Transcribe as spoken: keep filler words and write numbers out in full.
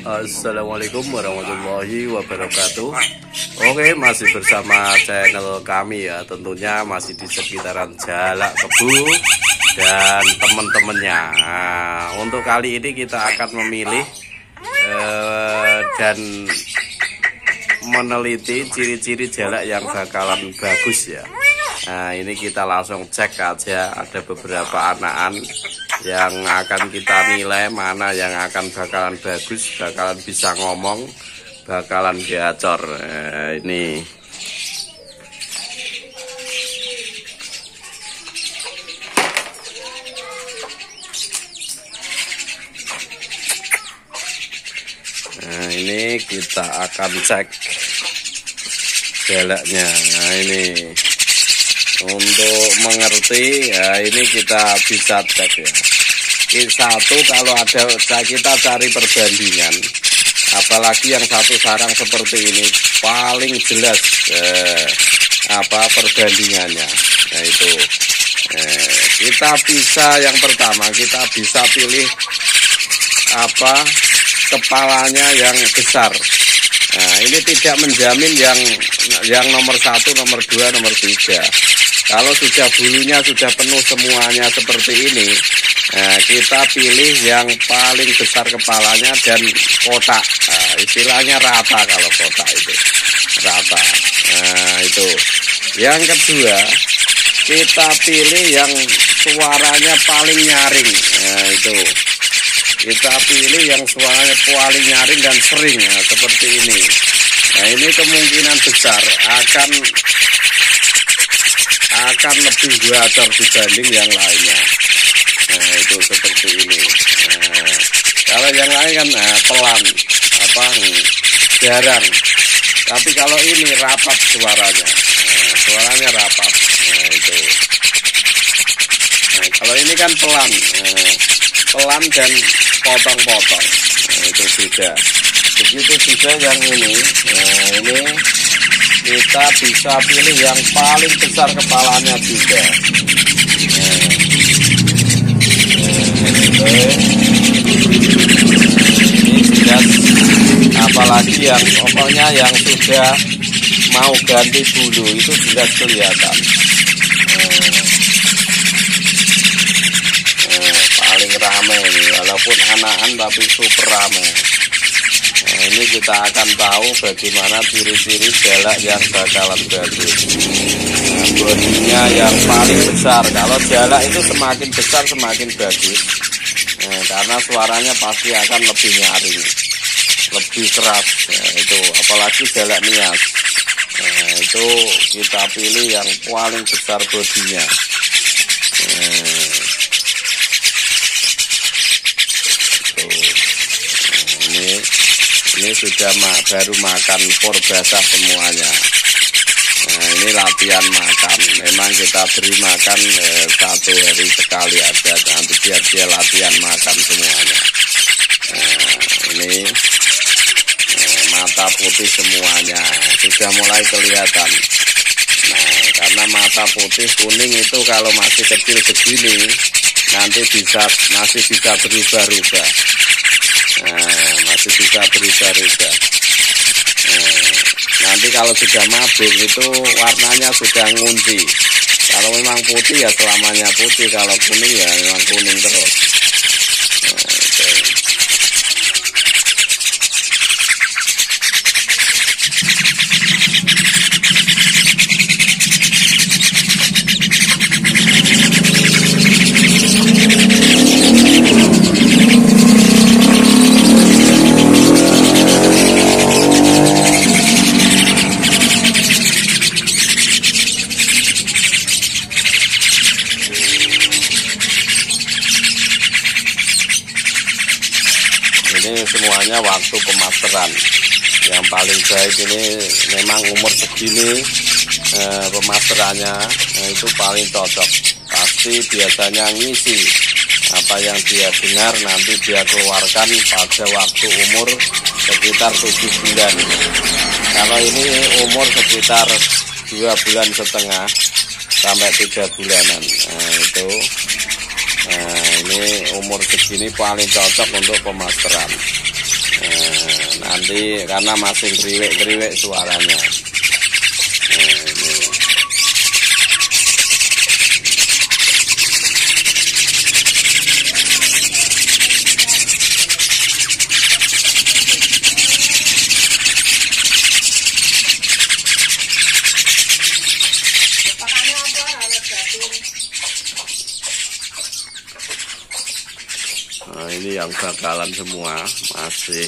Assalamualaikum warahmatullahi wabarakatuh. Oke, masih bersama channel kami ya, tentunya masih di sekitaran Jalak Kebu dan teman-temannya. Nah, untuk kali ini kita akan memilih eh, dan meneliti ciri-ciri jalak yang bakalan bagus ya. Nah, ini kita langsung cek aja, ada beberapa anakan yang akan kita nilai mana yang akan bakalan bagus, bakalan bisa ngomong, bakalan gacor. Nah, ini nah ini kita akan cek jalaknya. Nah, ini untuk mengerti ya, ini kita bisa cek ya. Satu, kalau ada kita cari perbandingan, apalagi yang satu sarang seperti ini paling jelas eh, apa perbandingannya. Nah itu eh, kita bisa, yang pertama kita bisa pilih apa kepalanya yang besar. Nah ini tidak menjamin yang yang nomor satu, nomor dua, nomor tiga. Kalau sudah bulunya sudah penuh semuanya seperti ini, nah, kita pilih yang paling besar kepalanya dan kotak. Nah, istilahnya rata, kalau kotak itu rata. Nah itu. Yang kedua, kita pilih yang suaranya paling nyaring. Nah itu. Kita pilih yang suaranya paling nyaring dan sering, nah, seperti ini. Nah ini kemungkinan besar akan akan lebih gacor dibanding yang lainnya. Nah itu seperti ini. Nah, kalau yang lain kan nah, pelan, apa jarang. Tapi kalau ini rapat suaranya, nah, suaranya rapat. Nah itu. Nah, kalau ini kan pelan, nah, pelan dan potong-potong. Nah itu beda. Begitu juga yang ini. Nah ini kita bisa pilih yang paling besar kepalanya juga. Nah, ini jelas, apalagi yang pokoknya yang sudah mau ganti bulu itu jelas kelihatan. Nah, nah, paling rame ini, walaupun anakan tapi super rame. Nah, ini kita akan tahu bagaimana ciri-ciri jalak yang bakalan bagus. Nah, bodinya yang paling besar. Kalau jalak itu semakin besar semakin bagus. Nah, karena suaranya pasti akan lebih nyaring, lebih keras. Nah, itu apalagi jalak nias. Nah, itu kita pilih yang paling besar bodinya. Nah, itu. Nah, ini ini sudah mak, baru makan por basah semuanya. Nah ini latihan makan, memang kita beri makan eh, satu hari sekali aja, nanti biar dia latihan makan semuanya. Nah ini eh, mata putih semuanya, sudah mulai kelihatan. Nah karena mata putih kuning itu kalau masih kecil begini, nanti bisa masih bisa berubah-ubah. Nah, masih bisa berubah-ubah. Nah, nanti kalau sudah mabuk itu warnanya sudah ngunci. Kalau memang putih ya selamanya putih, kalau kuning ya memang kuning terus. Nah, itu. Ini semuanya waktu pemasteran. Yang paling baik ini memang umur segini eh, pemasterannya eh, itu paling cocok. Pasti biasanya ngisi apa yang dia dengar nanti dia keluarkan pada waktu umur sekitar tujuh bulan. Kalau ini umur sekitar dua bulan setengah sampai tiga bulanan. Nah, itu Nah, ini umur segini paling cocok untuk pemasteran. Nah, nanti karena masih kriwek-kriwek suaranya. Nah, ini. Nah, ini yang bakalan semua masih